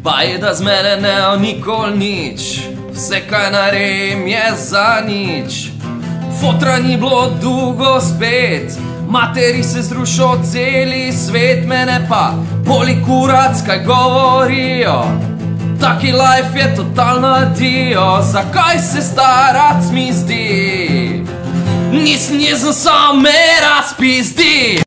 Baje, da z mene ne nikoli nič, vse kaj naredim je za nič. Fotra ni bilo dolgo spet, materi se zrušil celi svet, mene pa boli kurac, kaj govorijo. Taki life je totalna dio, zakaj se starac mi zdi? Nisem jezen, samo me razpizdi.